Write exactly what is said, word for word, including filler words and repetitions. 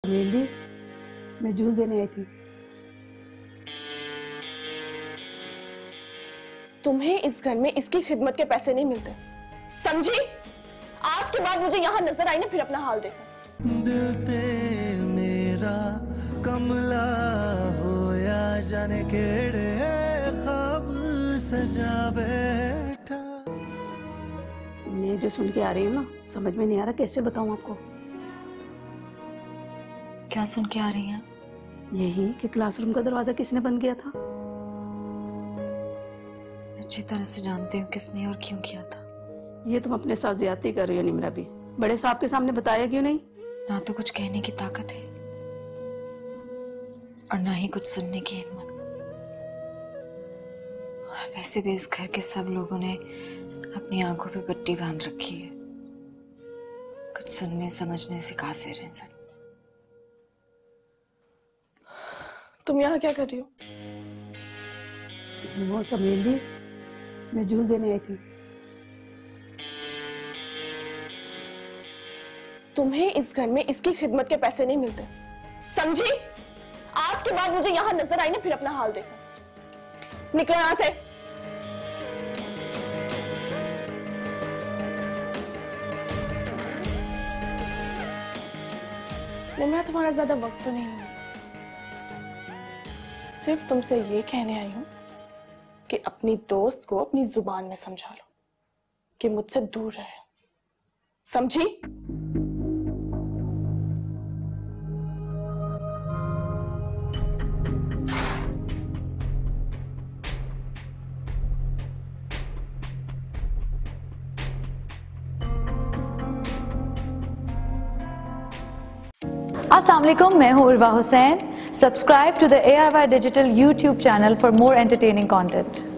समेली, मैं जूस देने आई थी। तुम्हें इस घर में इसकी खिदमत के पैसे नहीं मिलते, समझी? आज के बाद मुझे यहाँ नजर आई ना, फिर अपना हाल देखना। दिल ते मेरा कमला होया जाने केड़े ख्वाब सजा बैठा। मैं जो सुन के आ रही हूँ ना, समझ में नहीं आ रहा कैसे बताऊँ आपको। क्या सुन के आ रही हैं? यही कि क्लासरूम का दरवाजा किसने बंद किया था। अच्छी तरह से जानती हूँ किसने और क्यों किया था। ये तुम अपने साथ ज्यादती कर रही हो निम्रा भी। बड़े साहब के सामने बताया क्यों नहीं? ना तो कुछ कहने की ताकत है और ना ही कुछ सुनने की हिम्मत। और वैसे भी इस घर के सब लोगों ने अपनी आंखों पे पट्टी बांध रखी है। कुछ सुनने समझने से कासिर हैं सब। तुम यहाँ क्या कर रही हो? वो समेली, मैं जूस देने आई थी। तुम्हें इस घर में इसकी खिदमत के पैसे नहीं मिलते, समझी? आज के बाद मुझे यहाँ नजर आई ना, फिर अपना हाल देखना। निकलो यहाँ से। मैं तुम्हारा ज्यादा वक्त तो नहीं लूंगी। सिर्फ तुमसे ये कहने आई हूं कि अपनी दोस्त को अपनी जुबान में समझा लो कि मुझसे दूर रहे, समझी? अस्सलाम वालेकुम, मैं हूँ Urwa Hussain. Subscribe to the A R Y digital YouTube channel for more entertaining content.